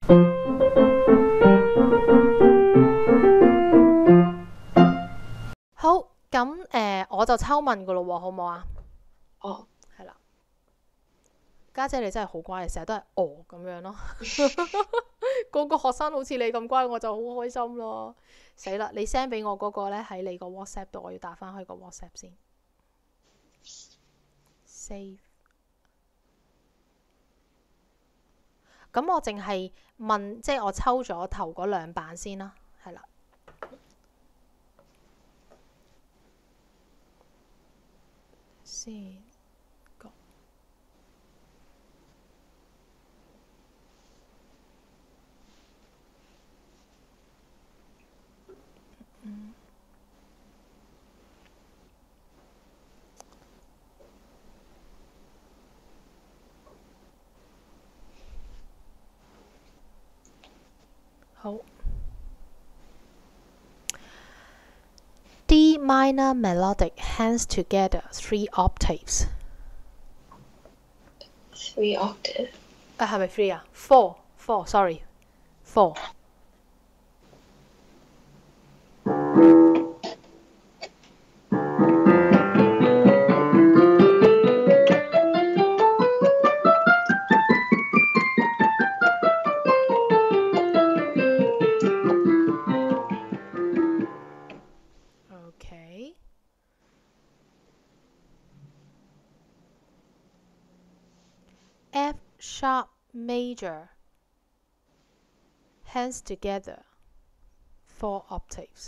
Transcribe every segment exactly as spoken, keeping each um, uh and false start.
好，咁誒、呃、我就抽問噶咯喎，好唔好啊？ 哦， 係啦，家姐你真係好乖，成日都係哦咁樣咯。個個學生好似你咁乖，我就好開心咯。死啦！你 send 俾我嗰個呢，喺你個 WhatsApp 度，我要打翻去個 WhatsApp 先。Save。咁我淨係問，即係我抽咗頭嗰兩版先啦，係啦。先個嗯好。D minor melodic hands together three octaves。 three octave。 啊係咪 three 啊 ？four four sorry four。OK。F sharp major hands together four octaves。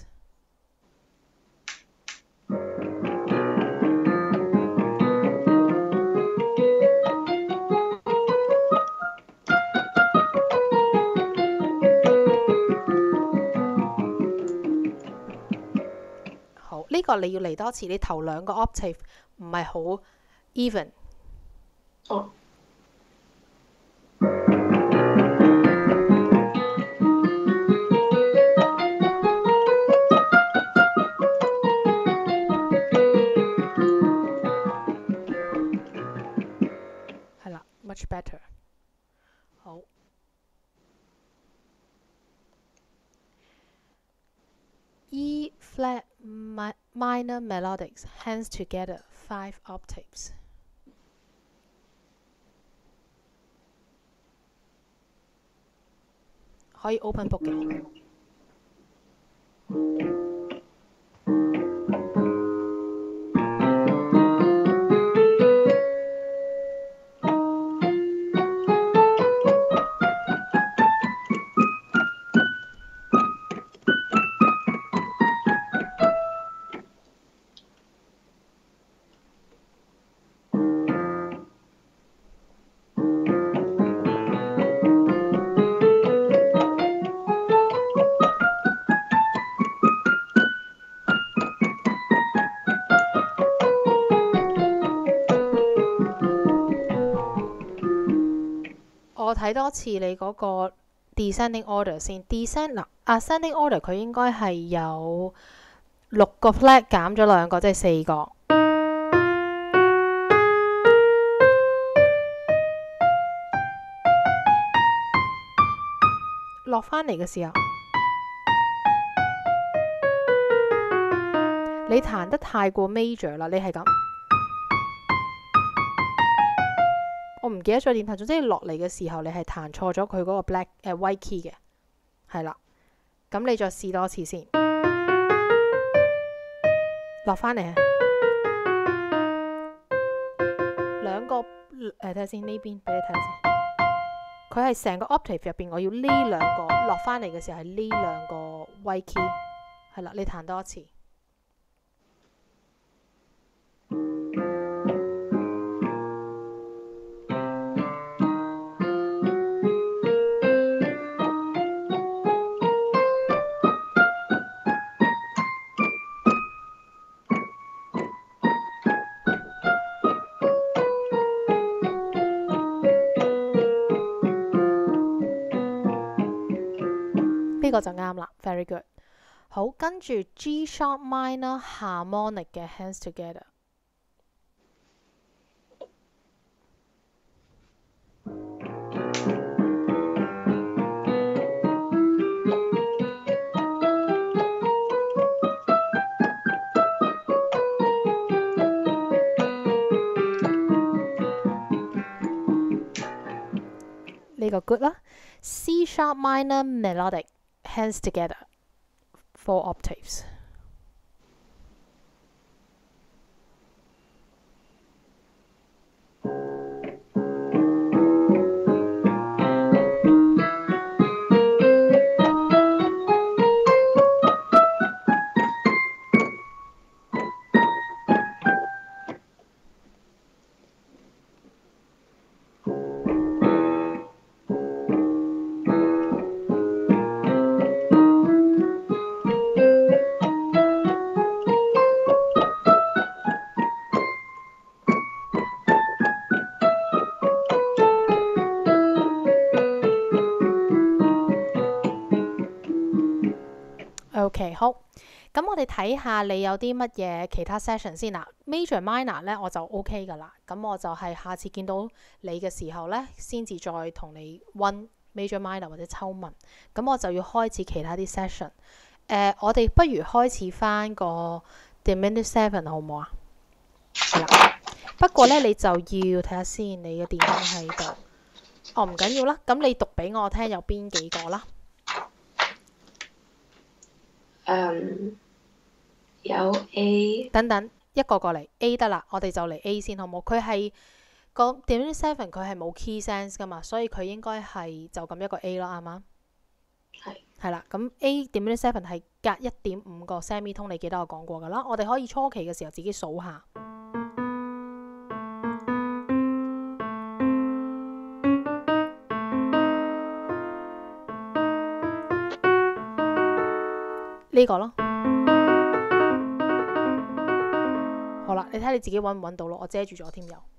好，呢、個你要嚟多次，你頭兩個 octave 唔係好 even。 哦。 係啦 ，much better。好。E flat mi minor melodics hands together five octaves。可以 open book 嘅。我睇多次你嗰個 descending order 先。descend 嗱 ascending order 佢應該係有六個 flat 減咗兩個，即係四個。落返嚟嘅時候，你彈得太過 major 啦，你係咁。我唔記得咗點彈，總之你落嚟嘅時候，你係彈錯咗佢嗰個 black 誒、呃、white key 嘅，係啦。咁你再試多次先，落返嚟啊！兩個誒睇下先，呢邊俾你睇下先。佢係成個 octave 入邊，我要呢兩個落返嚟嘅時候係呢兩個 white key，係啦，你彈多一次。呢個就啱啦 ，very good。好，跟住 G sharp minor harmonic 嘅 hands together。 個 good 啦。C sharp minor melodic hands together four octaves。OK， 好，咁我哋睇下你有啲乜嘢其他 session 先啦。Major minor 咧我就 OK 噶啦，咁我就係下次見到你嘅時候咧，先至再同你温 Major minor 或者抽文。咁我就要開始其他啲 session。誒、呃，我哋不如開始翻個 diminished seven 好唔好啊？係啦，不過咧你就要睇下先，你嘅電話喺度。哦，唔緊要啦，咁你讀俾我聽有邊幾個啦？ Um, 有 A， 等等一個過嚟 A 得啦，我哋就嚟 A 先好冇？佢係個 diminished seven 佢係冇 key sense 噶嘛，所以佢應該係就咁一個 A 咯，啱嗎？ 係係啦，咁 A diminished seven 係隔一點五個 semitone，你記得我講過噶啦。我哋可以初期嘅時候自己數下。呢個咯，好啦，你睇下你自己揾唔揾到咯，我遮住咗添又，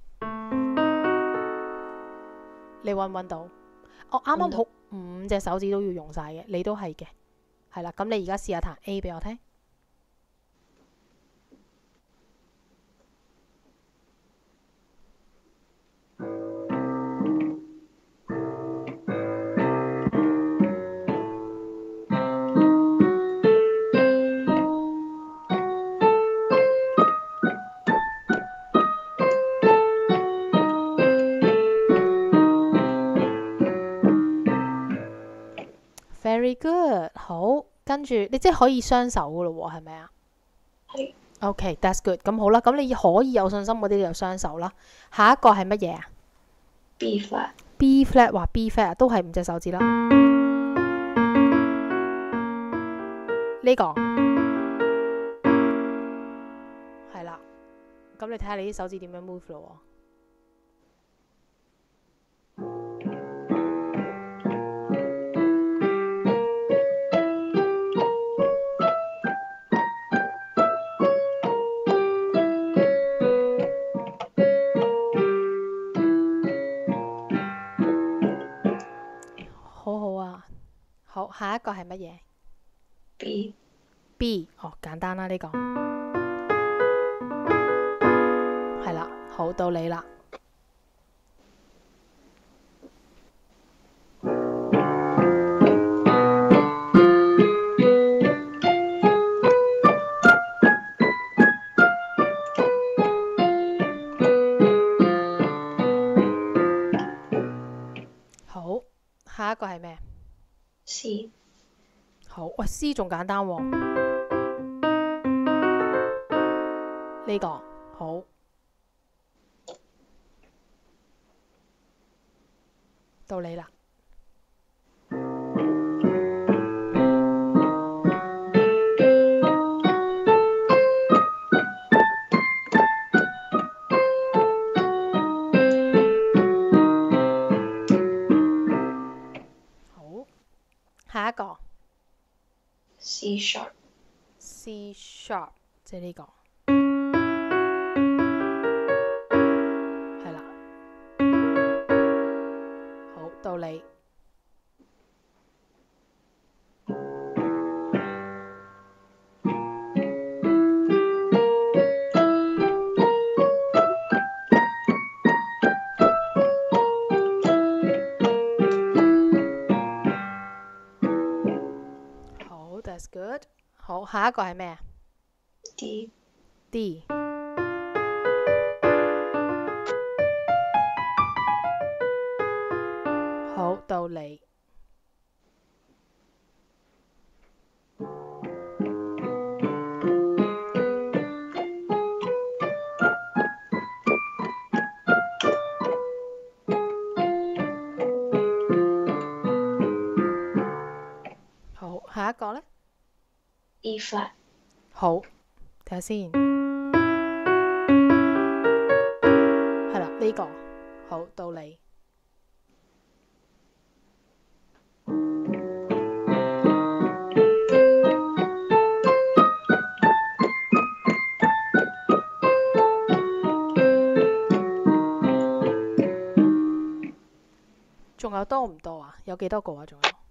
你揾唔揾到？我啱啱好五隻手指都要用晒嘅，你都係嘅，係啦，咁你而家試下彈 A 俾我聽。Very good， 好，跟住你即係可以雙手噶咯喎，係咪啊？ 係。 OK，that's good。咁好啦，咁你可以有信心嗰啲就雙手啦。下一個係乜嘢啊 B flat。 B flat 話 B flat 都係五隻手指啦。呢個係啦，咁你睇下你啲手指點樣 move 咯喎。好好啊，好，下一個係乜嘢 B。 B 哦，簡單啦呢個，係啦，好到你啦。好，下一個係咩 C。 好，喂 C 仲簡單喎，呢個好，到你啦。好，下一個 C sharp。 C sharp， 即係呢個，係啦，好，到你。好 ，that's good。好，下一個係咩啊 D。 ？D。好， 到你。好，下一個呢？ E flat。 好，睇下先。係啦，呢個好到你。仲有多唔多啊？有幾多個啊？仲有？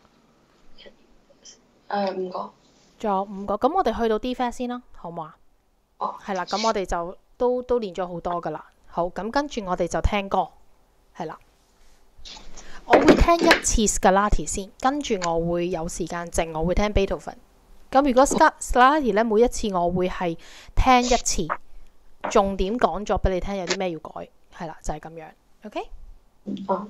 誒五個。 仲有五個，咁我哋去到 D flat 先啦，好唔好啊？ 哦。 係啦，咁我哋就都都練咗好多噶啦。好，咁跟住我哋就聽歌，係啦。我會聽一次 Scarlatti 先，跟住我會有時間靜，我會聽 Beethoven。咁如果 Scarlatti 咧，每一次我會係聽一次，重點講咗俾你聽有啲咩要改，係啦，就係、是、咁樣。OK？ 哦。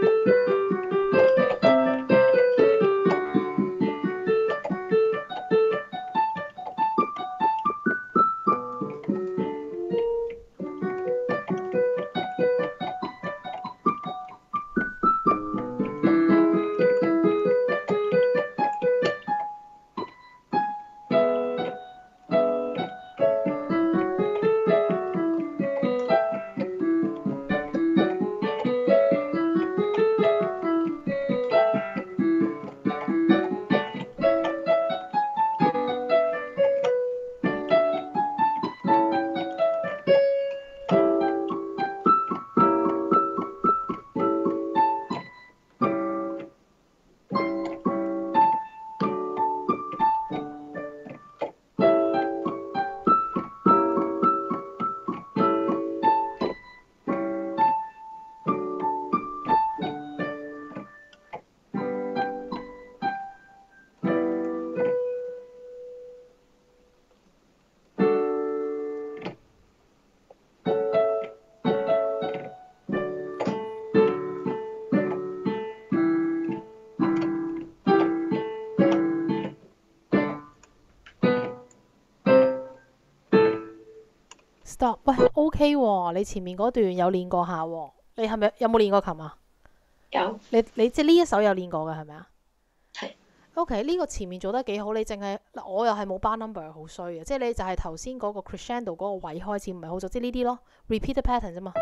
stop。喂，OK 喎，你前面嗰段有練過下喎。你係咪有冇練過琴啊？ 有你你即係呢一首有練過嘅係咪啊？ 係。 OK，呢個前面做得幾好，你淨係嗱，我又係冇 bar number 好衰嘅，即係你就係頭先嗰個 crescendo 嗰個位開始唔係好做，即係呢啲咯 repeat the pattern 啫嘛。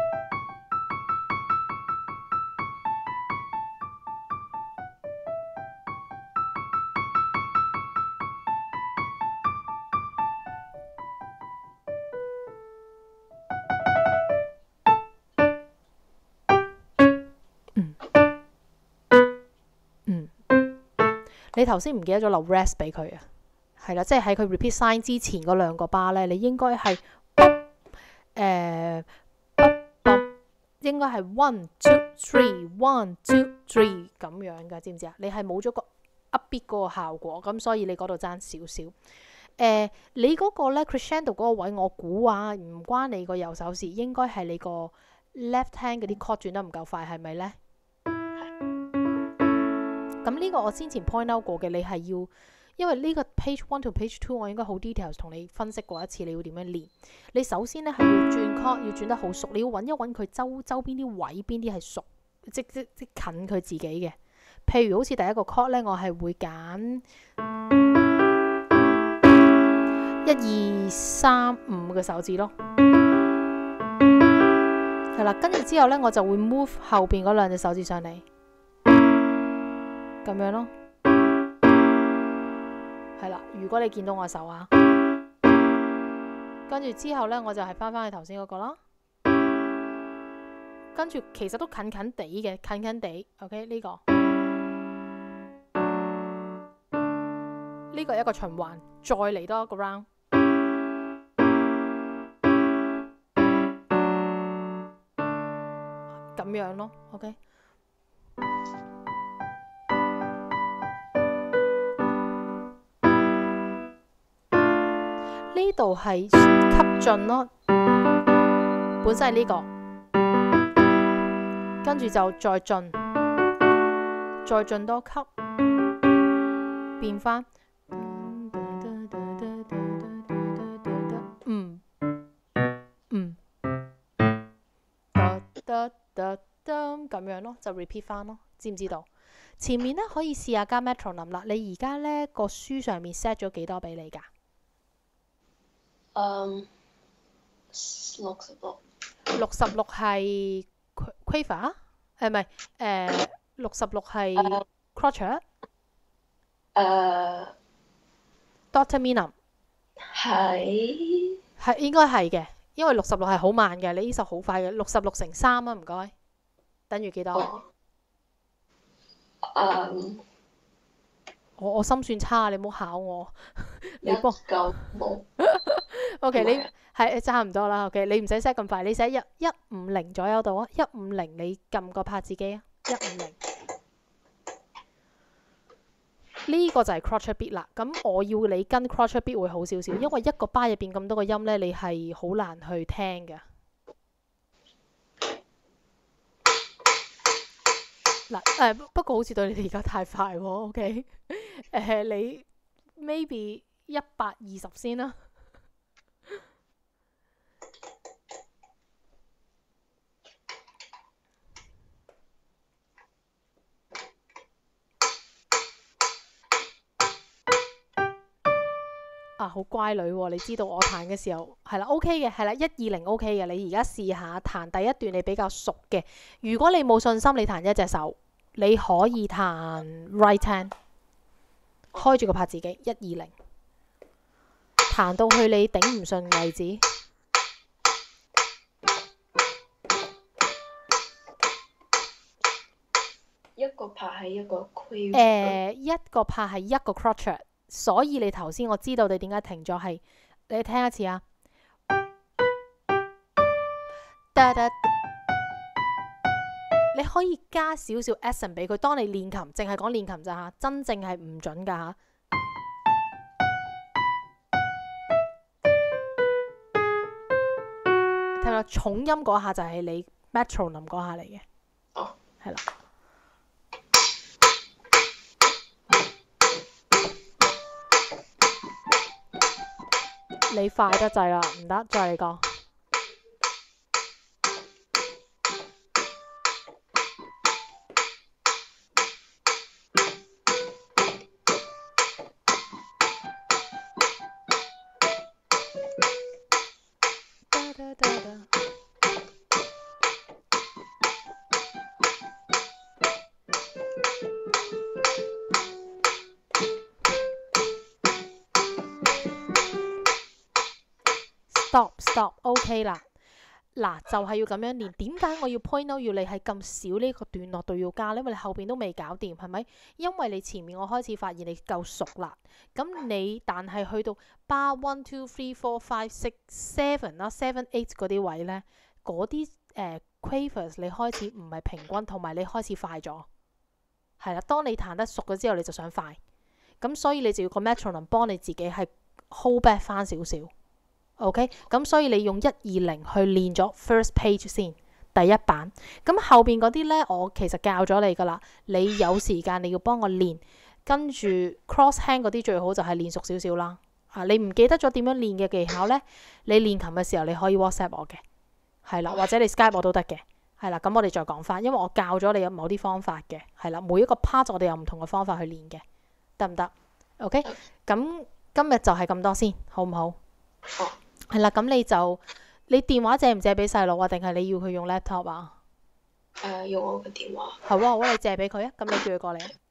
你頭先唔記得咗留 rest 俾佢啊？係啦，即係喺佢 repeat sign 之前嗰兩個 bar 咧，你應該係誒應該係 one two three one two three 咁樣㗎，知唔知啊？你係冇咗個 upbeat 嗰個效果，咁所以你嗰度爭少少。誒，你嗰個咧 crescendo 嗰個位，我估啊，唔關你個右手事，應該係你個 left hand 嗰啲 chord 轉得唔夠快，係咪咧？咁呢個我先前 point out 過嘅，你係要，因為呢個 page one 到 page two 我應該好 details 同你分析過一次，你要點樣練。你首先咧係要轉 chord，要轉得好熟，你要揾一揾佢周周邊啲位，邊啲係熟，即即即近佢自己嘅。譬如好似第一個 chord 咧，我係會揀一二三五嘅手指咯，係啦，跟住之後咧我就會 move 後邊嗰兩隻手指上嚟。咁樣咯，係啦。如果你見到我手啊，跟住之後呢，我就係翻返去頭先嗰個啦。跟住其實都近近地嘅，近近地。OK 呢個呢個一個循環，再嚟多一個 round，咁樣咯。OK。呢度係吸進咯，本身係呢個，跟住就再進，再進多級，變翻，嗯嗯，咁樣咯，就 repeat 翻咯，知唔知道？前面咧可以試下加 metronome 啦。你而家咧個書上面 set 咗幾多俾你㗎？ 嗯，六十六。 六十六係 quaver，誒唔係誒六十六係 crotchet。 誒 Doctor Minam 係係應該係嘅，因為六十六係好慢嘅，你呢首好快嘅，六十六乘三啊，唔該，等於幾多？ 哦嗯， 我我心算差，你唔好考我，你幫一九冇。 O.K. 你唔係啊係差唔多啦。O.K. 你唔使 set 咁快，你寫一一五零左右度啊，一五零你撳個拍子機啊，一五零。呢個就係 crotchet beat 啦。咁我要你跟 crotchet beat 會好少少，因為一個 bar 入邊咁多個音呢，你係好難去聽嘅。嗱誒，不過好似對你哋而家太快喎。O.K. 誒，你 maybe 一百二十先啦。啊，好乖女喎！你知道我彈嘅時候係啦 ，OK 嘅，係啦，一二零 OK 嘅。你而家試下彈第一段你比較熟嘅。如果你冇信心，你彈一隻手，你可以彈 right hand，開住個拍子機，一二零，彈到去你頂唔順為止。 一個拍係一個 quaver。 誒，一個拍係一個 crotchet。所以你頭先我知道你點解停咗係，你聽一次啊。你可以加少少 accent 俾佢。當你練琴，淨係講練琴咋嚇，真正係唔準㗎嚇。聽到重音嗰下就係你 metronome 嗰下嚟嘅。 哦， 係啦。你快得滯啦，唔得，再嚟個。 Da, da, da. Stop stop OK 啦，嗱就係要咁樣練。點解我要 point out 要你係咁少呢個段落度要加呢？因為你後邊都未搞掂，係咪？因為你前面我開始發現你夠熟啦，咁你但係去到 bar one two three four five six seven 啦 seven eight 嗰啲位呢，嗰啲誒 quavers 你開始唔係平均，同埋你開始快咗，係啦。當你彈得熟咗之後，你就想快，咁所以你就要個 metronome 幫你自己係 hold back 翻少少。OK， 咁所以你用一二零去練咗 first page 先，第一版。咁後邊嗰啲呢，我其實教咗你噶啦。你有時間你要幫我練，跟住 cross hand 嗰啲最好就係練熟少少啦。啊，你唔記得咗點樣練嘅技巧呢？你練琴嘅時候你可以 WhatsApp 我嘅，係啦，或者你 Skype 我都得嘅，係啦。咁我哋再講翻，因為我教咗你有某啲方法嘅，係啦，每一個 part 我哋有唔同嘅方法去練嘅，得唔得 ？OK，咁今日就係咁多先，好唔好？ 好。 係啦，咁你就你電話借唔借俾細佬啊？定係你要佢用 laptop 啊？ 誒、用我嘅電話。 好啊，好啊，你借俾佢啊，咁你叫佢過嚟啊。